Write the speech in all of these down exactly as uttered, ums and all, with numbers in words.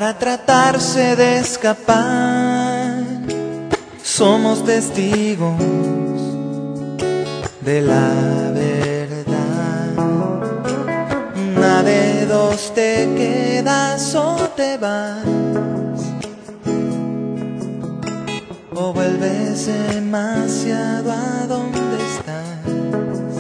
para tratarse de escapar. Somos testigos de la verdad. Una de dos, te quedas o te vas, o vuelves demasiado a donde estás.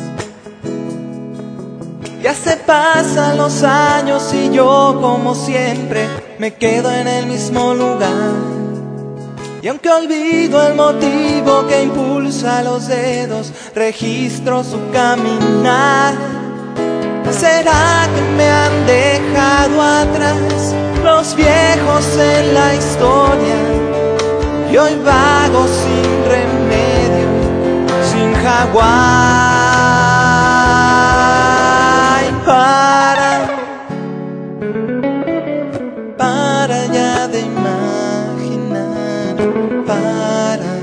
Ya se pasan los años y yo, como siempre, me quedo en el mismo lugar. Y aunque olvido el motivo que impulsa los dedos, registro su caminar. ¿Será que me han dejado atrás los viejos en la historia? Y hoy vago sin remedio, sin jaguar. Para, para ya de imaginar, para,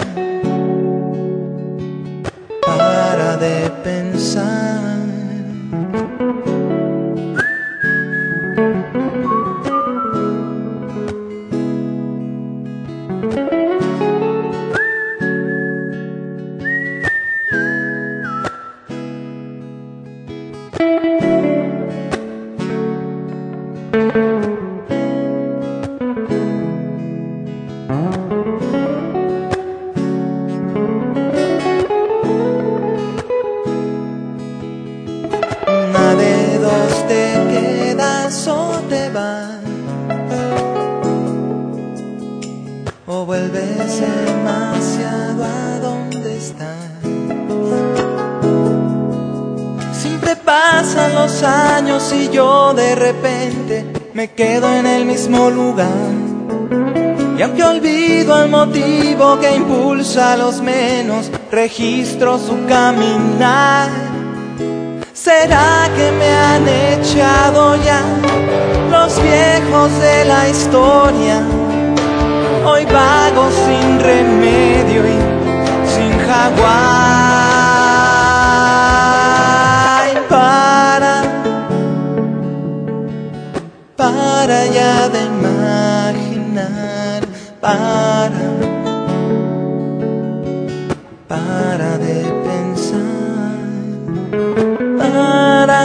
para de pensar. Una de dos, te quedas o te vas, o vuelves demasiado a donde estás. Siempre pasan los años y yo de repente me quedo en el mismo lugar. Y aunque olvido el motivo que impulsa a los menos, registro su caminar. ¿Será que me han echado ya los viejos de la historia? Hoy vago sin remedio y sin jaguar. Para, para ya de imaginar, para, para de pensar. Para,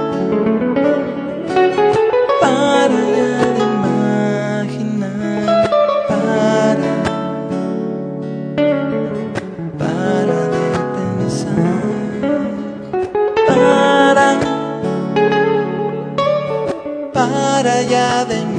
para ya de imaginar, para, para de pensar, para, para ya de